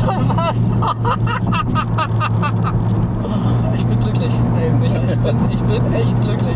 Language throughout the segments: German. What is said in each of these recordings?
Was? Ich bin glücklich. Ey, Micha, ich bin echt glücklich.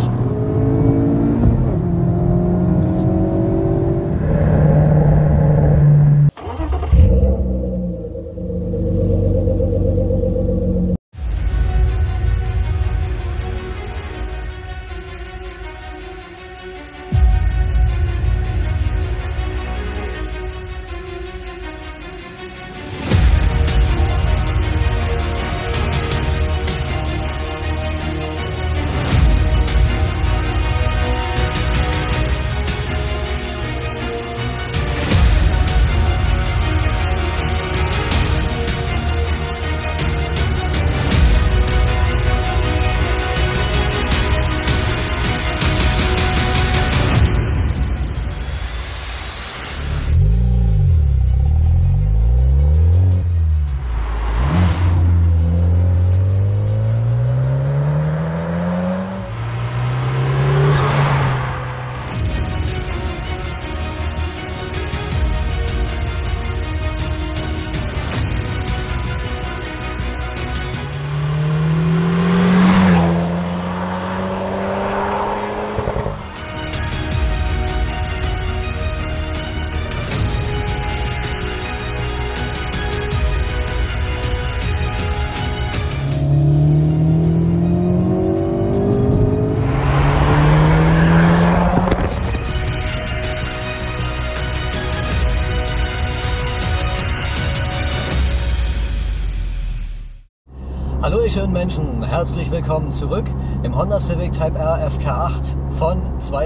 Hallo ihr schönen Menschen, herzlich willkommen zurück im Honda Civic Type R FK8 von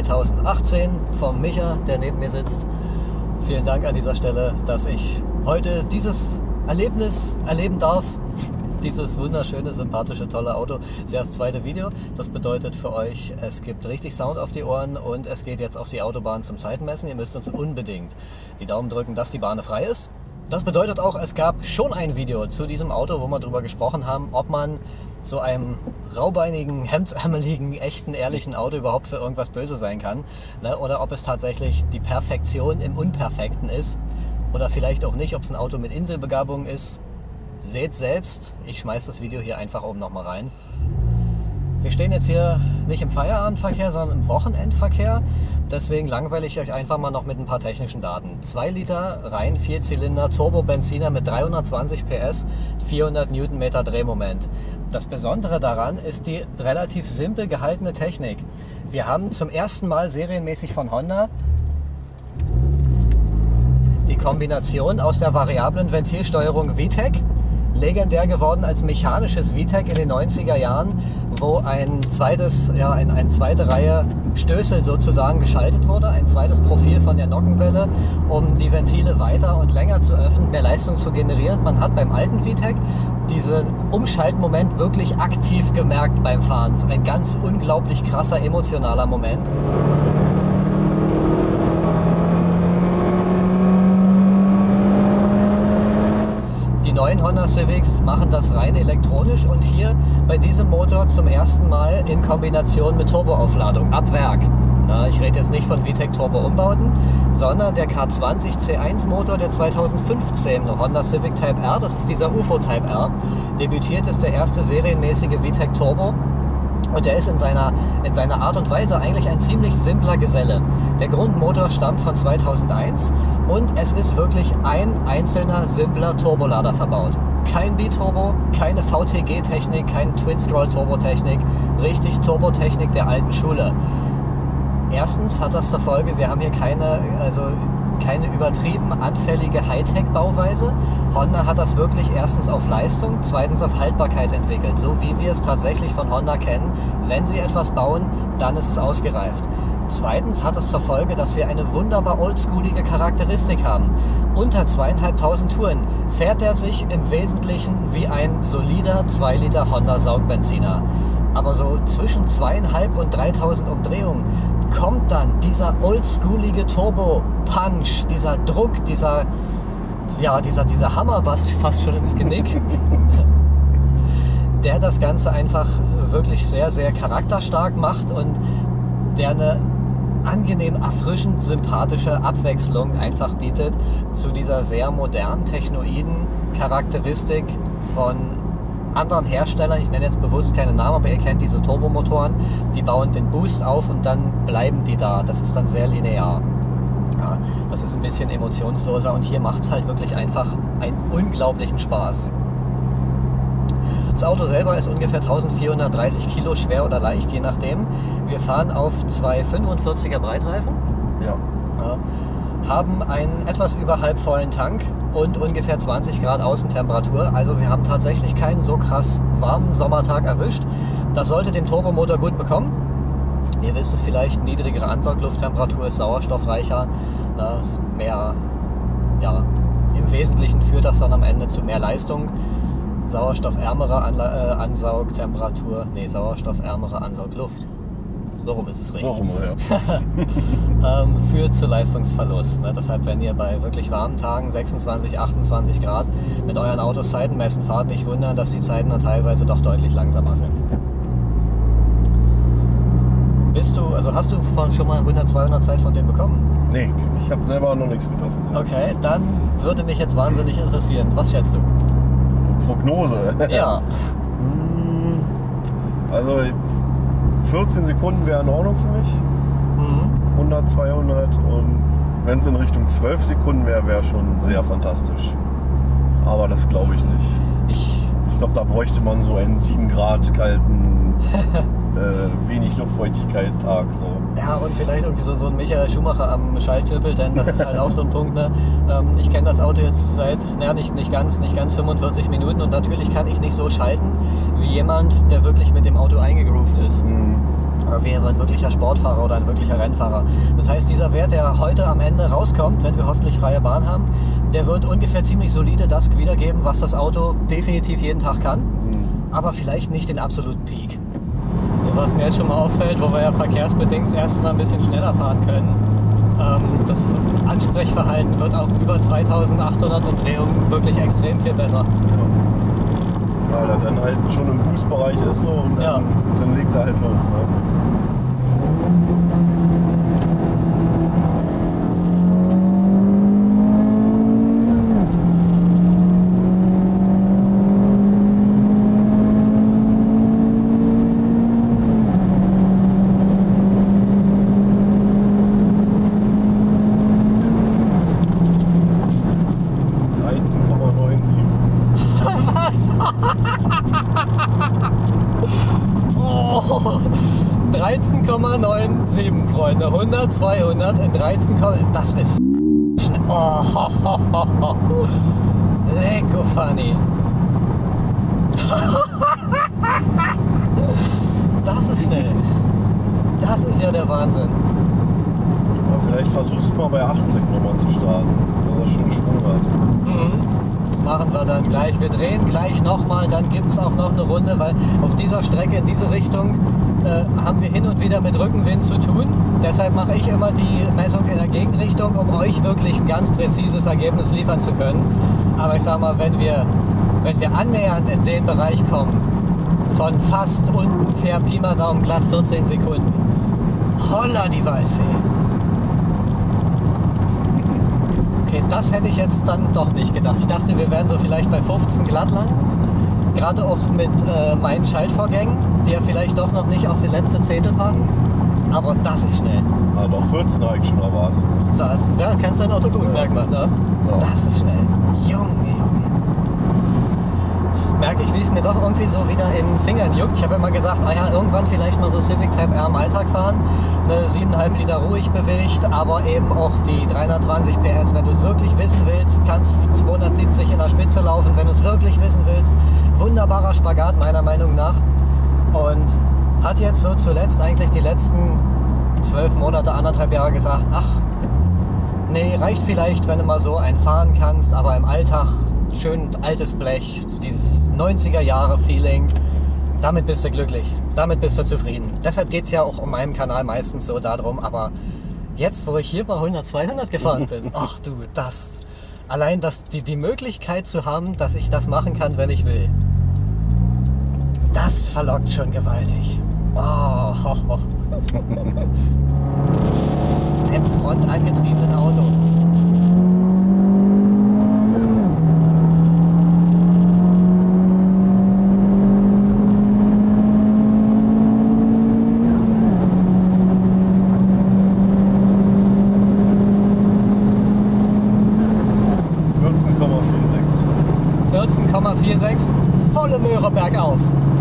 2018 vom Micha, der neben mir sitzt. Vielen Dank an dieser Stelle, dass ich heute dieses Erlebnis erleben darf. Dieses wunderschöne, sympathische, tolle Auto. Das ist ja das zweite Video. Das bedeutet für euch, es gibt richtig Sound auf die Ohren und es geht jetzt auf die Autobahn zum Zeitmessen. Ihr müsst uns unbedingt die Daumen drücken, dass die Bahn frei ist. Das bedeutet auch, es gab schon ein Video zu diesem Auto, wo wir darüber gesprochen haben, ob man so einem raubeinigen, hemdsärmeligen, echten, ehrlichen Auto überhaupt für irgendwas böse sein kann. Ne? Oder ob es tatsächlich die Perfektion im Unperfekten ist. Oder vielleicht auch nicht, ob es ein Auto mit Inselbegabung ist. Seht selbst, ich schmeiß das Video hier einfach oben nochmal rein. Wir stehen jetzt hier nicht im Feierabendverkehr, sondern im Wochenendverkehr. Deswegen langweile ich euch einfach mal noch mit ein paar technischen Daten. 2 Liter, rein 4-Zylinder, Turbo-Benziner mit 320 PS, 400 Newtonmeter Drehmoment. Das Besondere daran ist die relativ simpel gehaltene Technik. Wir haben zum ersten Mal serienmäßig von Honda die Kombination aus der variablen Ventilsteuerung VTEC, legendär geworden als mechanisches VTEC in den 90er Jahren, wo eine zweite Reihe Stößel sozusagen geschaltet wurde, ein zweites Profil von der Nockenwelle, um die Ventile weiter und länger zu öffnen, mehr Leistung zu generieren. Man hat beim alten VTEC diesen Umschaltmoment wirklich aktiv gemerkt beim Fahren. Es ist ein ganz unglaublich krasser, emotionaler Moment. Die neuen Honda Civics machen das rein elektronisch und hier bei diesem Motor zum ersten Mal in Kombination mit Turboaufladung, ab Werk. Ja, ich rede jetzt nicht von VTEC Turbo-Umbauten, sondern der K20 C1 Motor der 2015 Honda Civic Type R, das ist dieser UFO Type R, debütiert ist der erste serienmäßige VTEC Turbo. Und der ist in seiner Art und Weise eigentlich ein ziemlich simpler Geselle. Der Grundmotor stammt von 2001 und es ist wirklich ein einzelner, simpler Turbolader verbaut. Kein Biturbo, keine VTG-Technik, kein Twin-Stroll-Turbo-Technik, richtig Turbotechnik der alten Schule. Erstens hat das zur Folge, wir haben hier keine übertrieben anfällige Hightech-Bauweise. Honda hat das wirklich erstens auf Leistung, zweitens auf Haltbarkeit entwickelt, so wie wir es tatsächlich von Honda kennen. Wenn sie etwas bauen, dann ist es ausgereift. Zweitens hat es zur Folge, dass wir eine wunderbar oldschoolige Charakteristik haben. Unter 2.500 Touren fährt er sich im Wesentlichen wie ein solider 2 Liter Honda Saugbenziner. Aber so zwischen 2.500 und 3.000 Umdrehungen kommt dann dieser oldschoolige Turbo-Punch, dieser Druck, dieser Hammer fast schon ins Genick, der das Ganze einfach wirklich sehr, sehr charakterstark macht und der eine angenehm erfrischend sympathische Abwechslung einfach bietet zu dieser sehr modernen, technoiden Charakteristik von anderen Herstellern, ich nenne jetzt bewusst keine Namen, aber ihr kennt diese Turbomotoren, die bauen den Boost auf und dann bleiben die da. Das ist dann sehr linear. Ja, das ist ein bisschen emotionsloser und hier macht es halt wirklich einfach einen unglaublichen Spaß. Das Auto selber ist ungefähr 1430 Kilo schwer oder leicht, je nachdem. Wir fahren auf zwei 45er Breitreifen. Ja. Ja, haben einen etwas über halb vollen Tank und ungefähr 20 Grad Außentemperatur. Also wir haben tatsächlich keinen so krass warmen Sommertag erwischt. Das sollte dem Turbomotor gut bekommen. Ihr wisst es vielleicht, niedrigere Ansauglufttemperatur ist sauerstoffreicher. Mehr, ja, im Wesentlichen führt das dann am Ende zu mehr Leistung. Sauerstoffärmere sauerstoffärmere Ansaugluft. So rum ist es richtig. So rum, ja. Führt zu Leistungsverlust. Ne? Deshalb, wenn ihr bei wirklich warmen Tagen 26, 28 Grad mit euren Autos Zeiten messen fahrt, nicht wundern, dass die Zeiten dann teilweise doch deutlich langsamer sind. Hast du schon mal 100, 200 Zeit von dem bekommen? Nee, ich habe selber noch nichts gemessen. Ja. Okay, dann würde mich jetzt wahnsinnig interessieren. Was schätzt du? Prognose? Ja. Also 14 Sekunden wäre in Ordnung für mich. 100, 200 und wenn es in Richtung 12 Sekunden wäre, wäre schon sehr fantastisch. Aber das glaube ich nicht. Ich glaube, da bräuchte man so einen 7 Grad kalten, wenig Luftfeuchtigkeit Tag. So. Ja, und vielleicht irgendwie so ein Michael Schumacher am Schaltknüppel, denn das ist halt auch so ein Punkt. Ne? Ich kenne das Auto jetzt seit, nicht ganz 45 Minuten und natürlich kann ich nicht so schalten wie jemand, der wirklich mit dem Auto eingegroovt ist. Wie ein wirklicher Sportfahrer oder ein wirklicher Rennfahrer. Das heißt, dieser Wert, der heute am Ende rauskommt, wenn wir hoffentlich freie Bahn haben, der wird ungefähr ziemlich solide das wiedergeben, was das Auto definitiv jeden Tag kann, aber vielleicht nicht den absoluten Peak. Was mir jetzt schon mal auffällt, wo wir ja verkehrsbedingt das erste Mal ein bisschen schneller fahren können, das Ansprechverhalten wird auch über 2800 Umdrehungen wirklich extrem viel besser. Ja, weil er dann halt schon im Boost-Bereich ist so, und dann legt er halt los. Ne? 13,97, Freunde. 100, 200 in 13, das ist schnell. Oh, ho, ho, ho, ho. Lecko funny. Das ist schnell. Das ist ja der Wahnsinn. Aber vielleicht versuchst du mal bei 80 nochmal zu starten, dass er schon Schwung hat. Das machen wir dann gleich. Wir drehen gleich nochmal, dann gibt es auch noch eine Runde, weil auf dieser Strecke in diese Richtung haben wir hin und wieder mit Rückenwind zu tun. Deshalb mache ich immer die Messung in der Gegenrichtung, um euch wirklich ein ganz präzises Ergebnis liefern zu können. Aber ich sag mal, wenn wir annähernd in den Bereich kommen, von fast ungefähr Pi mal Daumen glatt 14 Sekunden. Holla die Waldfee. Okay, das hätte ich jetzt dann doch nicht gedacht. Ich dachte, wir wären so vielleicht bei 15 glatt lang. Gerade auch mit meinen Schaltvorgängen, die ja vielleicht doch noch nicht auf die letzte Zehntel passen. Aber das ist schnell. Ja, doch 14 habe ich schon erwartet. Das, ja, kennst du dein Auto gut, merkt man, ne? Ja. Das ist schnell. Junge. Jetzt merke ich, wie es mir doch irgendwie so wieder in den Fingern juckt. Ich habe immer gesagt, irgendwann vielleicht mal so Civic Type R im Alltag fahren. Eine 7,5 Liter ruhig bewegt, aber eben auch die 320 PS. Wenn du es wirklich wissen willst, kannst 270 in der Spitze laufen. Wenn du es wirklich wissen willst, wunderbarer Spagat meiner Meinung nach. Und hat jetzt so zuletzt eigentlich die letzten 12 Monate, 1,5 Jahre gesagt, ach, nee, reicht vielleicht, wenn du mal so einen fahren kannst, aber im Alltag schön altes Blech, dieses 90er Jahre Feeling, damit bist du glücklich, damit bist du zufrieden. Deshalb geht es ja auch um meinem Kanal meistens so darum, aber jetzt, wo ich hier mal 100, 200 gefahren bin, ach du, allein die Möglichkeit zu haben, dass ich das machen kann, wenn ich will, das verlockt schon gewaltig. Oh, ho, ho. Im frontangetriebenen Auto. 14,46, volle Möhre bergauf.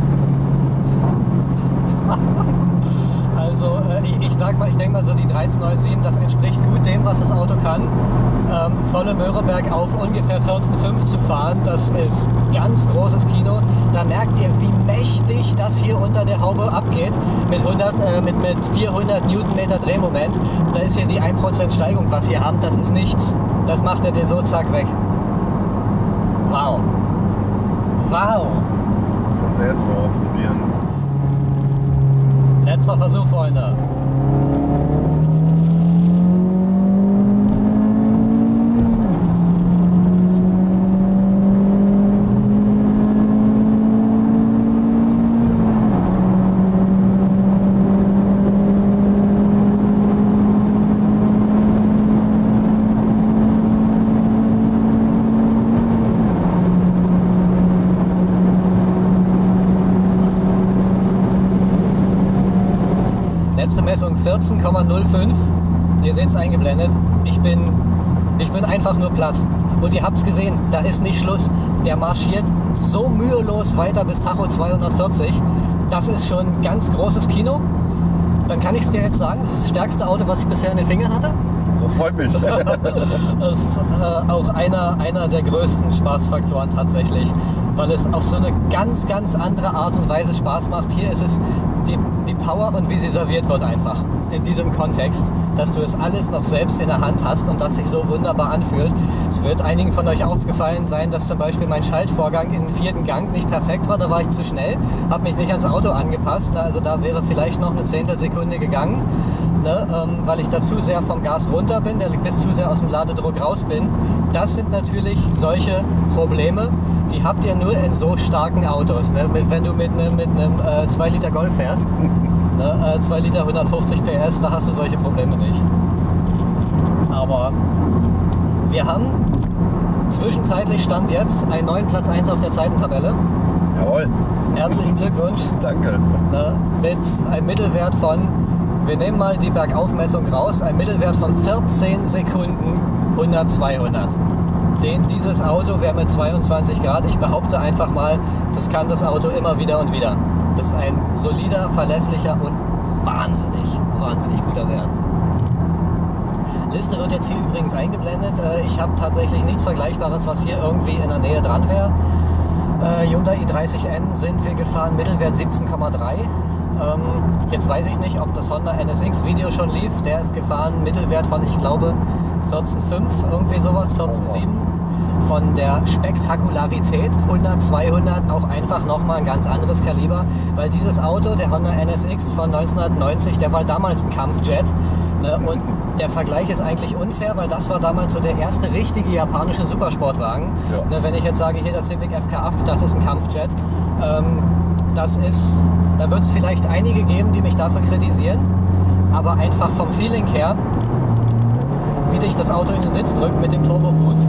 Also ich denke mal so die 1397, das entspricht gut dem, was das Auto kann. Volle Möhre bergauf ungefähr 14,5 zu fahren, das ist ganz großes Kino. Da merkt ihr, wie mächtig das hier unter der Haube abgeht mit 400 Newtonmeter Drehmoment. Da ist hier die 1% Steigung, was wir haben, das ist nichts. Das macht er dir so zack weg. Wow. Wow. Kannst du jetzt noch probieren. Letzter Versuch, Freunde. Letzte Messung 14,05. Ihr seht es eingeblendet. Ich bin einfach nur platt. Und ihr habt es gesehen, da ist nicht Schluss. Der marschiert so mühelos weiter bis Tacho 240. Das ist schon ganz großes Kino. Dann kann ich es dir jetzt sagen, das ist das stärkste Auto, was ich bisher in den Fingern hatte. Das freut mich. Das ist auch einer der größten Spaßfaktoren tatsächlich, weil es auf so eine ganz, ganz andere Art und Weise Spaß macht. Hier ist es die Power und wie sie serviert wird einfach in diesem Kontext, dass du es alles noch selbst in der Hand hast und das sich so wunderbar anfühlt. Es wird einigen von euch aufgefallen sein, dass zum Beispiel mein Schaltvorgang in den 4. Gang nicht perfekt war, da war ich zu schnell, habe mich nicht ans Auto angepasst, also da wäre vielleicht noch eine Zehntelsekunde gegangen, ne, weil ich da zu sehr vom Gas runter bin, bis zu sehr aus dem Ladedruck raus bin. Das sind natürlich solche Probleme, die habt ihr nur in so starken Autos, ne? Wenn du mit einem 2 Liter Golf fährst, ne? 2 Liter 150 PS, da hast du solche Probleme nicht. Aber wir haben zwischenzeitlich Stand jetzt einen neuen Platz 1 auf der Zeitentabelle. Jawohl. Herzlichen Glückwunsch. Danke. Ne? Mit einem Mittelwert von, wir nehmen mal die Bergaufmessung raus, ein Mittelwert von 14 Sekunden 100/200. Dieses Auto, wer mit 22 Grad, ich behaupte einfach mal, das kann das Auto immer wieder und wieder. Das ist ein solider, verlässlicher und wahnsinnig guter Wert. Liste wird jetzt hier übrigens eingeblendet. Ich habe tatsächlich nichts Vergleichbares, was hier irgendwie in der Nähe dran wäre. Hyundai i30N sind wir gefahren, Mittelwert 17,3. Jetzt weiß ich nicht, ob das Honda NSX-Video schon lief. Der ist gefahren, Mittelwert von, ich glaube, 14,5, irgendwie sowas, 14,7. Von der Spektakularität 100/200 auch einfach nochmal ein ganz anderes Kaliber, weil dieses Auto, der Honda NSX von 1990, der war damals ein Kampfjet, ne? Und der Vergleich ist eigentlich unfair, weil das war damals so der erste richtige japanische Supersportwagen. Ja. Ne, wenn ich jetzt sage, hier das Civic FK8, das ist ein Kampfjet, da wird es vielleicht einige geben, die mich dafür kritisieren, aber einfach vom Feeling her, wie dich das Auto in den Sitz drückt mit dem Turbo Boost.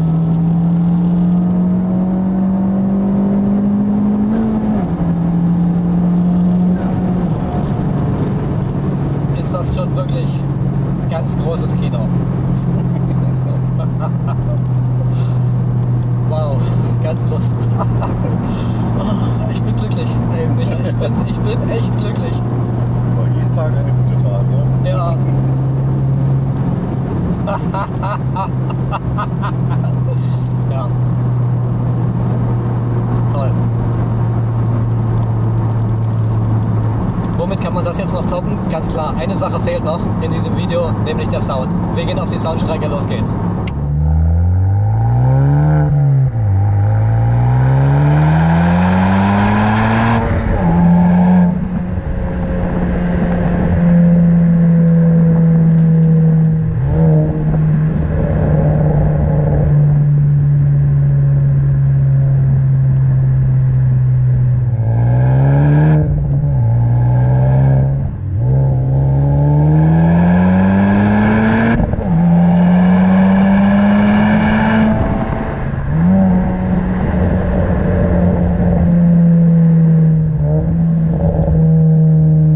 Ist das schon wirklich ganz großes Kino. Wow, ganz groß. Ich bin glücklich, ey, Micha, ich bin echt glücklich. Super, jeden Tag eine gute Tat, ne? Ja. Ja. Toll. Womit kann man das jetzt noch toppen? Ganz klar, eine Sache fehlt noch in diesem Video, nämlich der Sound. Wir gehen auf die Soundstrecke, los geht's.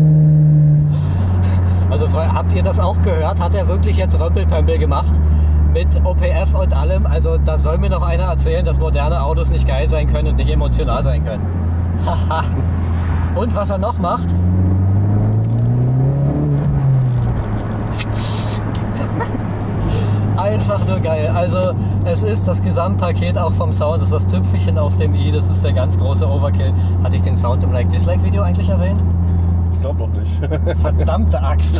Habt ihr das auch gehört? Hat er wirklich jetzt Römpelpömpel gemacht? mit OPF und allem. Also da soll mir noch einer erzählen, dass moderne Autos nicht geil sein können und nicht emotional sein können. Haha. Und was er noch macht? Einfach nur geil. Also es ist das Gesamtpaket auch vom Sound. Das ist das Tüpfelchen auf dem i. Das ist der ganz große Overkill. Hatte ich den Sound im Like-Dislike-Video eigentlich erwähnt? Ich glaube noch nicht. Verdammte Axt.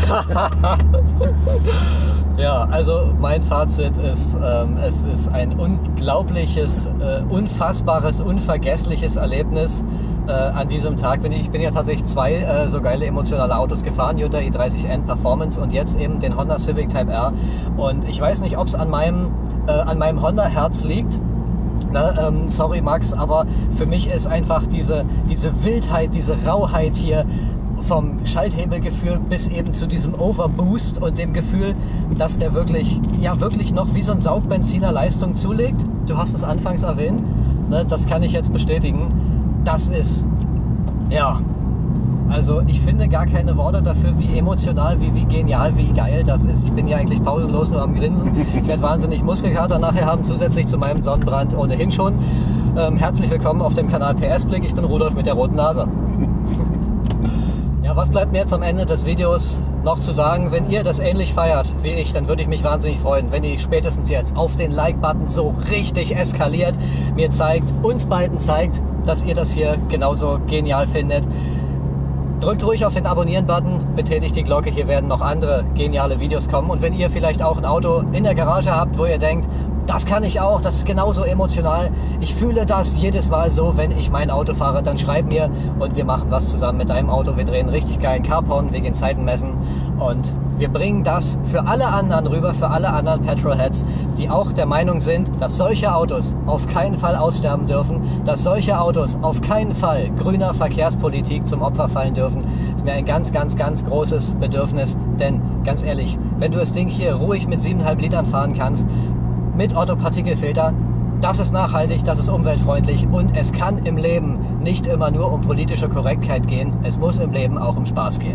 Ja, also mein Fazit ist, es ist ein unglaubliches, unfassbares, unvergessliches Erlebnis an diesem Tag. Ich bin ja tatsächlich zwei so geile emotionale Autos gefahren, Hyundai i30N Performance und jetzt eben den Honda Civic Type R. Und ich weiß nicht, ob es an meinem Honda-Herz liegt. Sorry Max, aber für mich ist einfach diese Wildheit, diese Rauheit hier vom Schalthebelgefühl bis eben zu diesem Overboost und dem Gefühl, dass der wirklich noch wie so ein Saugbenziner Leistung zulegt. Du hast es anfangs erwähnt, ne, das kann ich jetzt bestätigen. Das ist, ja, also ich finde gar keine Worte dafür, wie emotional, wie genial, wie geil das ist. Ich bin ja eigentlich pausenlos nur am Grinsen. Ich werde wahnsinnig Muskelkater nachher haben, zusätzlich zu meinem Sonnenbrand ohnehin schon. Herzlich willkommen auf dem Kanal PS Blick. Ich bin Rudolf mit der roten Nase. Ja, was bleibt mir jetzt am Ende des Videos noch zu sagen? Wenn ihr das ähnlich feiert wie ich, dann würde ich mich wahnsinnig freuen, wenn ihr spätestens jetzt auf den Like-Button so richtig eskaliert, mir zeigt, uns beiden zeigt, dass ihr das hier genauso genial findet. Drückt ruhig auf den Abonnieren-Button, betätigt die Glocke, hier werden noch andere geniale Videos kommen. Und wenn ihr vielleicht auch ein Auto in der Garage habt, wo ihr denkt, das kann ich auch, das ist genauso emotional. Ich fühle das jedes Mal so, wenn ich mein Auto fahre, dann schreib mir und wir machen was zusammen mit deinem Auto. Wir drehen richtig geilen Carporn, wir gehen Zeiten messen und wir bringen das für alle anderen rüber, für alle anderen Petrolheads, die auch der Meinung sind, dass solche Autos auf keinen Fall aussterben dürfen, dass solche Autos auf keinen Fall grüner Verkehrspolitik zum Opfer fallen dürfen. Das ist mir ein ganz, ganz, ganz großes Bedürfnis, denn ganz ehrlich, wenn du das Ding hier ruhig mit 7,5 Litern fahren kannst, mit Otto-Partikelfilter, das ist nachhaltig, das ist umweltfreundlich und es kann im Leben nicht immer nur um politische Korrektheit gehen, es muss im Leben auch um Spaß gehen.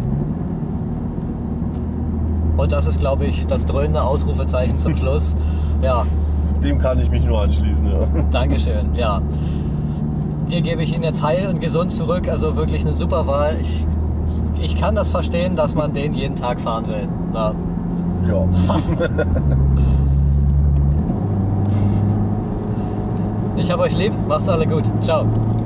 Und das ist, glaube ich, das dröhnende Ausrufezeichen zum Schluss. Ja. Dem kann ich mich nur anschließen, ja. Dankeschön, ja. Dir gebe ich ihn jetzt heil und gesund zurück, also wirklich eine super Wahl. Ich kann das verstehen, dass man den jeden Tag fahren will. Ja. Ja. Ich hab euch lieb, macht's alle gut. Ciao.